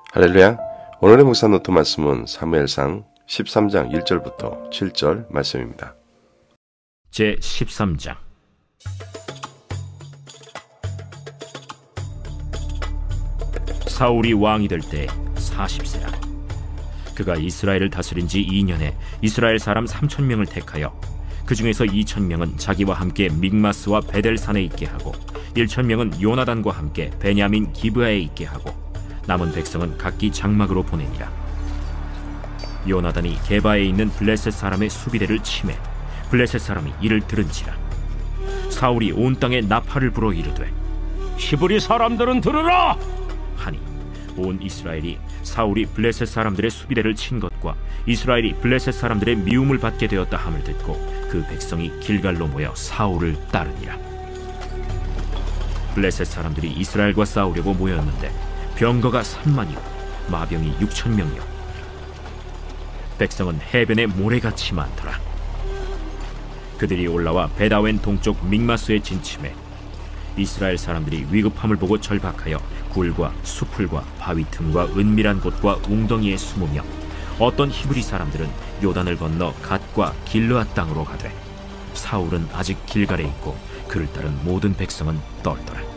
할렐루야. 오늘의 목사 노트 말씀은 사무엘상 13장 1절부터 7절 말씀입니다. 제 13장. 사울이 왕이 될 때 40세라. 그가 이스라엘을 다스린 지 2년에 이스라엘 사람 3,000명을 택하여 그 중에서 2,000명은 자기와 함께 믹마스와 베델산에 있게 하고 1,000명은 요나단과 함께 베냐민 기브아에 있게 하고 남은 백성은 각기 장막으로 보내니라. 요나단이 게바에 있는 블레셋 사람의 수비대를 치매 블레셋 사람이 이를 들은지라. 사울이 온 땅에 나팔을 불어 이르되 히브리 사람들은 들으라 하니 온 이스라엘이 사울이 블레셋 사람들의 수비대를 친 것과 이스라엘이 블레셋 사람들의 미움을 받게 되었다 함을 듣고 그 백성이 길갈로 모여 사울을 따르니라. 블레셋 사람들이 이스라엘과 싸우려고 모였는데 병거가 3만이요 마병이 6,000명이요 백성은 해변에 모래같이 많더라. 그들이 올라와 베다웬 동쪽 믹마스에 진침해 이스라엘 사람들이 위급함을 보고 절박하여 굴과 수풀과 바위 틈과 은밀한 곳과 웅덩이에 숨으며 어떤 히브리 사람들은 요단을 건너 갓과 길르앗 땅으로 가되 사울은 아직 길갈에 있고 그를 따른 모든 백성은 떨더라.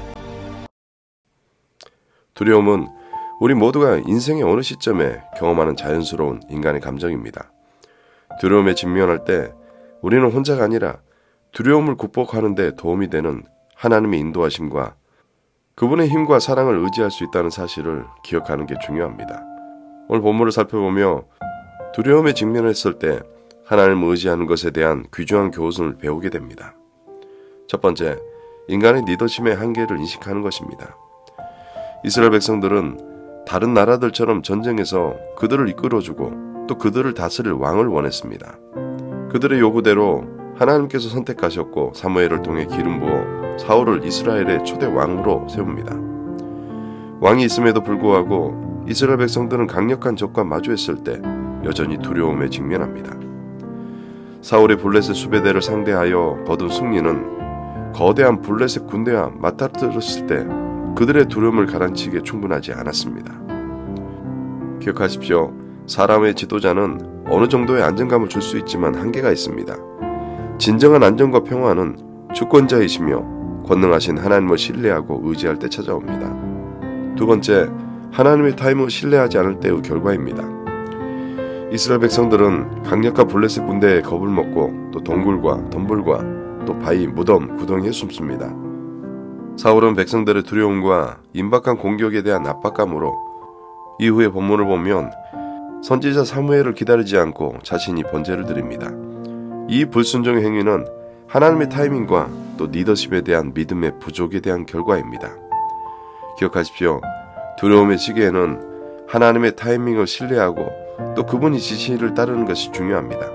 두려움은 우리 모두가 인생의 어느 시점에 경험하는 자연스러운 인간의 감정입니다. 두려움에 직면할 때 우리는 혼자가 아니라 두려움을 극복하는 데 도움이 되는 하나님의 인도하심과 그분의 힘과 사랑을 의지할 수 있다는 사실을 기억하는 게 중요합니다. 오늘 본문을 살펴보며 두려움에 직면했을 때 하나님을 의지하는 것에 대한 귀중한 교훈을 배우게 됩니다. 첫 번째, 인간의 리더십의 한계를 인식하는 것입니다. 이스라엘 백성들은 다른 나라들처럼 전쟁에서 그들을 이끌어주고 또 그들을 다스릴 왕을 원했습니다. 그들의 요구대로 하나님께서 선택하셨고 사무엘을 통해 기름 부어 사울을 이스라엘의 초대 왕으로 세웁니다. 왕이 있음에도 불구하고 이스라엘 백성들은 강력한 적과 마주했을 때 여전히 두려움에 직면합니다. 사울의 블레셋 수배대를 상대하여 거둔 승리는 거대한 블레셋 군대와 맞닥뜨렸을 때 그들의 두려움을 가라앉히기에 충분하지 않았습니다. 기억하십시오. 사람의 지도자는 어느 정도의 안정감을 줄 수 있지만 한계가 있습니다. 진정한 안정과 평화는 주권자이시며 권능하신 하나님을 신뢰하고 의지할 때 찾아옵니다. 두 번째, 하나님의 타임을 신뢰하지 않을 때의 결과입니다. 이스라엘 백성들은 강력한 블레셋 군대에 겁을 먹고 또 동굴과 덤불과 또 바위, 무덤, 구덩이에 숨습니다. 사울은 백성들의 두려움과 임박한 공격에 대한 압박감으로 이후의 본문을 보면 선지자 사무엘을 기다리지 않고 자신이 번제를 드립니다. 이 불순종의 행위는 하나님의 타이밍과 또 리더십에 대한 믿음의 부족에 대한 결과입니다. 기억하십시오. 두려움의 시기에는 하나님의 타이밍을 신뢰하고 또 그분이 지시를 따르는 것이 중요합니다.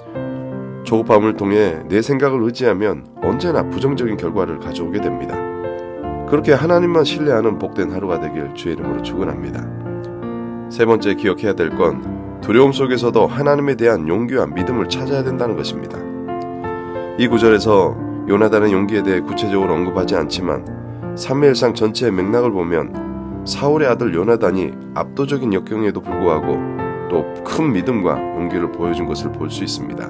조급함을 통해 내 생각을 의지하면 언제나 부정적인 결과를 가져오게 됩니다. 그렇게 하나님만 신뢰하는 복된 하루가 되길 주의 이름으로 축원합니다. 세 번째 기억해야 될 건 두려움 속에서도 하나님에 대한 용기와 믿음을 찾아야 된다는 것입니다. 이 구절에서 요나단의 용기에 대해 구체적으로 언급하지 않지만 사무엘상 전체의 맥락을 보면 사울의 아들 요나단이 압도적인 역경에도 불구하고 또 큰 믿음과 용기를 보여준 것을 볼 수 있습니다.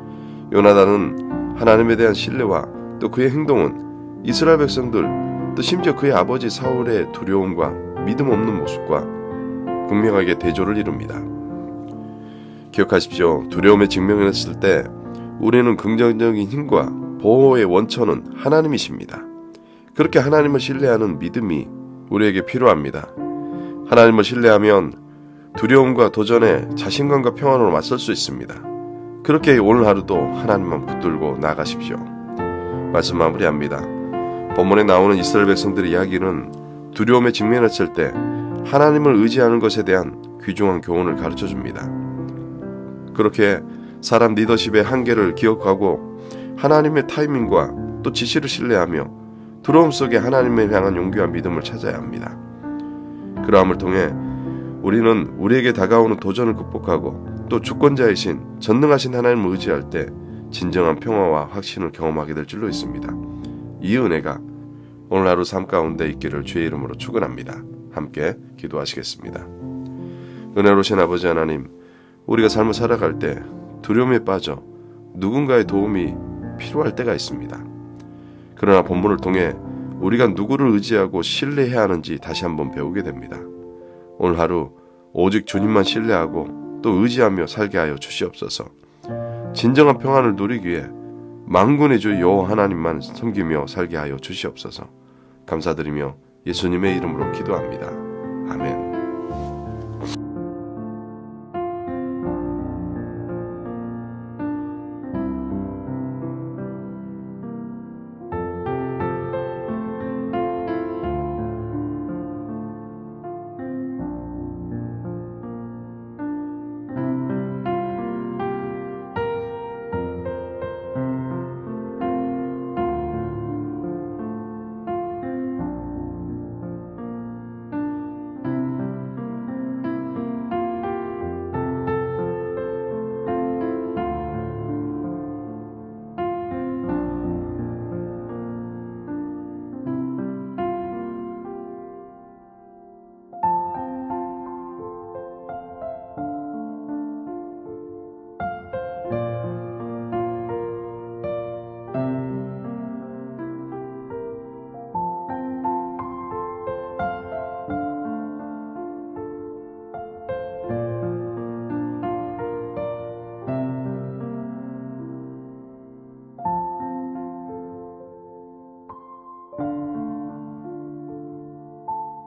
요나단은 하나님에 대한 신뢰와 또 그의 행동은 이스라엘 백성들 또 심지어 그의 아버지 사울의 두려움과 믿음 없는 모습과 분명하게 대조를 이룹니다. 기억하십시오. 두려움에 직면했을 때 우리는 긍정적인 힘과 보호의 원천은 하나님이십니다. 그렇게 하나님을 신뢰하는 믿음이 우리에게 필요합니다. 하나님을 신뢰하면 두려움과 도전에 자신감과 평안으로 맞설 수 있습니다. 그렇게 오늘 하루도 하나님만 붙들고 나가십시오. 말씀 마무리합니다. 본문에 나오는 이스라엘 백성들의 이야기는 두려움에 직면했을 때 하나님을 의지하는 것에 대한 귀중한 교훈을 가르쳐줍니다. 그렇게 사람 리더십의 한계를 기억하고 하나님의 타이밍과 또 지시를 신뢰하며 두려움 속에 하나님을 향한 용기와 믿음을 찾아야 합니다. 그러함을 통해 우리는 우리에게 다가오는 도전을 극복하고 또 주권자이신 전능하신 하나님을 의지할 때 진정한 평화와 확신을 경험하게 될 줄로 있습니다. 이 은혜가 오늘 하루 삶 가운데 있기를 주의 이름으로 축원합니다. 함께 기도하시겠습니다. 은혜로우신 아버지 하나님, 우리가 삶을 살아갈 때 두려움에 빠져 누군가의 도움이 필요할 때가 있습니다. 그러나 본문을 통해 우리가 누구를 의지하고 신뢰해야 하는지 다시 한번 배우게 됩니다. 오늘 하루 오직 주님만 신뢰하고 또 의지하며 살게 하여 주시옵소서. 진정한 평안을 누리기 위해 만군의 주 여호와 하나님만 섬기며 살게 하여 주시옵소서. 감사드리며 예수님의 이름으로 기도합니다. 아멘.